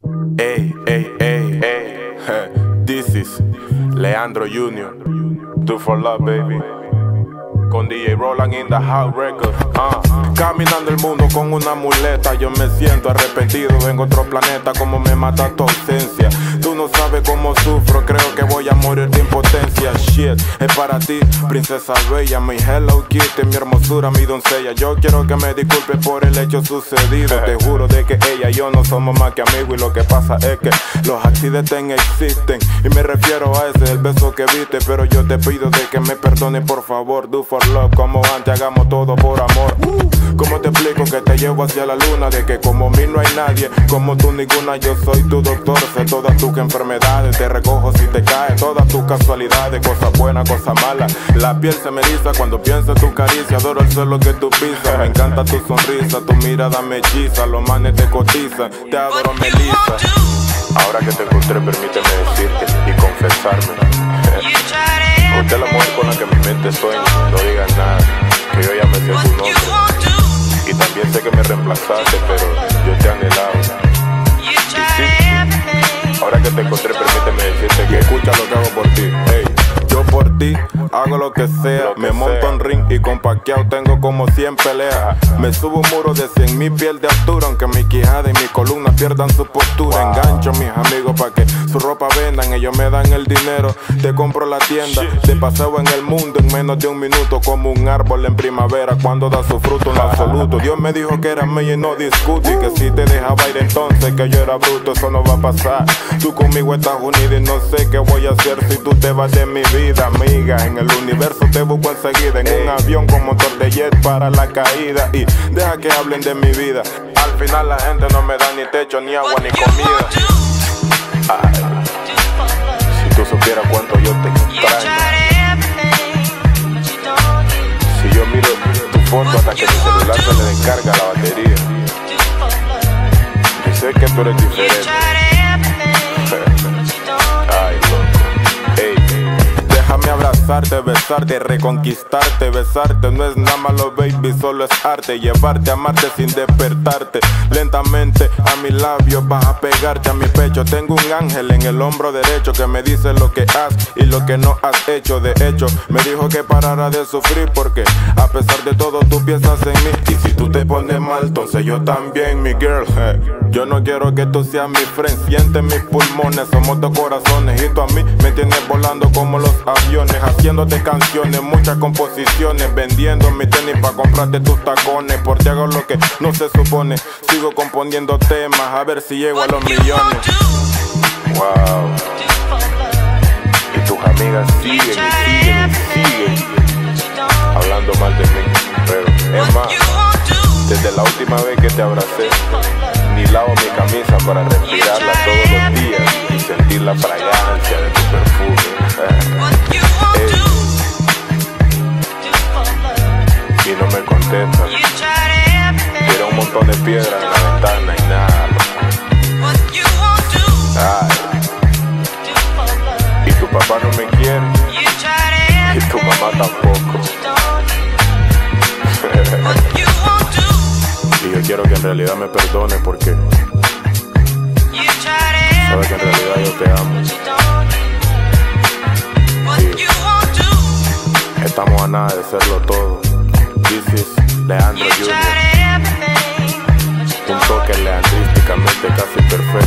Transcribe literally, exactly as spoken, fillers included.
Ey, ey, ey, ey, this is Leandro Junior Do for love, baby. Con D J Roland in the house record. uh. Caminando el mundo con una muleta, yo me siento arrepentido, vengo a otro planeta. Como me mata tu ausencia, tú no sabes cómo sufro, creo que voy a morir de impotencia. Shit, es para ti, princesa bella, mi Hello Kitty, mi hermosura, mi doncella. Yo quiero que me disculpe por el hecho sucedido. Te juro de que ella y yo no somos más que amigos, y lo que pasa es que los accidentes existen, y me refiero a ese, el beso que viste. Pero yo te pido de que me perdone, por favor. Do for love, como antes, hagamos todo por amor. ¿Cómo te explico que te llevo hacia la luna? De que como mí no hay nadie, como tú ninguna. Yo soy tu doctor, sé todas tus enfermedades. Te recojo si te caes, todas tus casualidades. Cosas buenas, cosas malas. La piel se me eriza cuando pienso en tu caricia. Adoro el suelo que tú pisas. Me encanta tu sonrisa, tu mirada me hechiza. Los manes te cotizan, te adoro Melissa. Ahora que te encontré, permíteme decirte y confesarme. Usted es la mujer con la que mi mente sueña. No digas nada, que yo ya me sé tu nombre. Y también sé que me reemplazaste, pero yo te anhelaba. Y sí, ahora que te encontré, permíteme decirte que escucha lo que hago por ti. Hey, yo por ti hago lo que sea, lo que me monto sea. En ring y con Pacquiao tengo como cien peleas. Me subo un muro de cien mil pies de altura, aunque mi quijada y mi columna pierdan su postura. Wow. Engancho a mis amigos pa' que su ropa vendan, ellos me dan el dinero, te compro la tienda. De paseo en el mundo en menos de un minuto, como un árbol en primavera cuando da su fruto en absoluto. Dios me dijo que eras mío y no discuto, y que si te dejaba ir entonces que yo era bruto. Eso no va a pasar, tú conmigo estás unida y no sé qué voy a hacer si tú te vas de mi vida, amiga. En el universo te busco enseguida, en un avión con motor de jet para la caída. Y deja que hablen de mi vida, al final la gente no me da ni techo, ni agua, ni comida. Ay, si tú supieras cuánto yo te extraño. Si yo miro tu foto hasta que mi celular se le descarga la batería. Y sé que tú eres diferente. Ay, loco. Ey, déjame abrazarte, besarte, reconquistarte, besarte. No es nada malo, baby, solo es arte. Llevarte, amarte sin despertarte. Lentamente a mis labios vas a pegarte a mi pecho. Tengo un ángel en el hombro derecho que me dice lo que has y lo que no has hecho. De hecho, me dijo que parara de sufrir, porque a pesar de todo tú piensas en mí. Y si tú te pones mal, entonces yo también, mi girl. Hey, yo no quiero que tú seas mi friend. Siente mis pulmones, somos dos corazones. Y tú a mí me tienes volando como los aviones, haciéndote canciones, muchas composiciones, vendiendo mi tenis pa' comprarte tus tacones. Por ti hago lo que no se supone, sigo componiendo temas a ver si llego a los millones. Wow. Y tus amigas siguen y siguen y siguen hablando mal de mí, pero es más, desde la última vez que te abracé, ni lavo mi camisa para respirarla todos los días y sentir la fragancia de tu perfume. Hey. Y no me contestas. Quiero un montón de piedras en la ventana y nada. Ay. Y tu papá no me quiere, y tu mamá tampoco. Y yo quiero que en realidad me perdone, porque sabes que en realidad yo te amo. Y estamos a nada de serlo todo. This is Leandro Junior Un toque leandrísticamente casi perfecto.